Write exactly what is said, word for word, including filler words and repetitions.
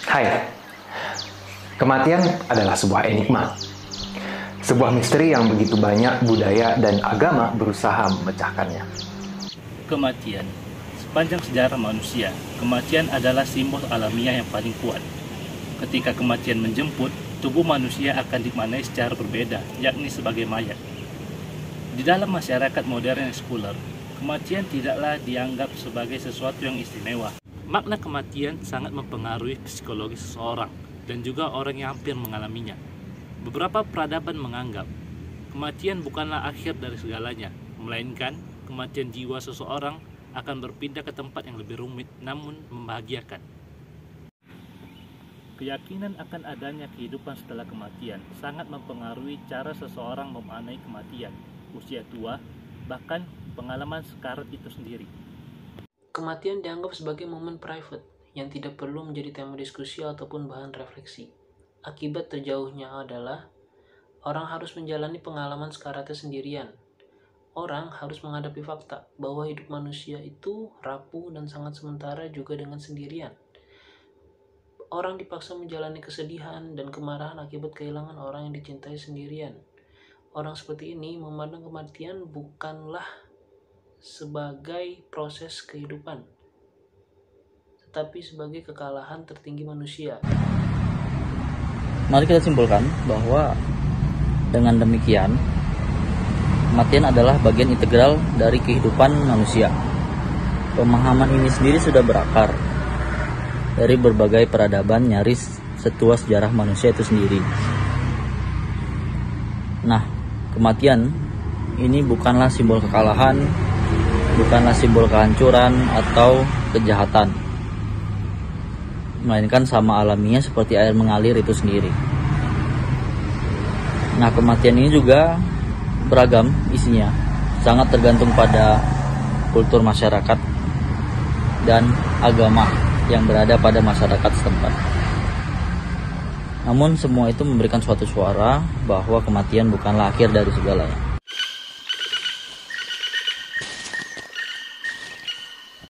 Hai, kematian adalah sebuah enigma. Sebuah misteri yang begitu banyak budaya dan agama berusaha memecahkannya. Kematian. Sepanjang sejarah manusia, kematian adalah simbol alamiah yang paling kuat. Ketika kematian menjemput, tubuh manusia akan dimaknai secara berbeda, yakni sebagai mayat. Di dalam masyarakat modern yang sekuler, kematian tidaklah dianggap sebagai sesuatu yang istimewa. Makna kematian sangat mempengaruhi psikologi seseorang dan juga orang yang hampir mengalaminya. Beberapa peradaban menganggap kematian bukanlah akhir dari segalanya, melainkan kematian jiwa seseorang akan berpindah ke tempat yang lebih rumit namun membahagiakan. Keyakinan akan adanya kehidupan setelah kematian sangat mempengaruhi cara seseorang memaknai kematian, usia tua, bahkan pengalaman sekarat itu sendiri. Kematian dianggap sebagai momen private yang tidak perlu menjadi tema diskusi ataupun bahan refleksi. Akibat terjauhnya adalah orang harus menjalani pengalaman sekaratnya sendirian. Orang harus menghadapi fakta bahwa hidup manusia itu rapuh dan sangat sementara juga dengan sendirian. Orang dipaksa menjalani kesedihan dan kemarahan akibat kehilangan orang yang dicintai sendirian. Orang seperti ini memandang kematian bukanlah sebagai proses kehidupan, tetapi sebagai kekalahan tertinggi manusia. Mari kita simpulkan bahwa dengan demikian, kematian adalah bagian integral dari kehidupan manusia. Pemahaman ini sendiri sudah berakar dari berbagai peradaban nyaris setua sejarah manusia itu sendiri. Nah, kematian ini bukanlah simbol kekalahan, bukanlah simbol kehancuran atau kejahatan, melainkan sama alaminya seperti air mengalir itu sendiri. Nah, kematian ini juga beragam isinya, sangat tergantung pada kultur masyarakat dan agama yang berada pada masyarakat setempat. Namun semua itu memberikan suatu suara bahwa kematian bukanlah akhir dari segalanya.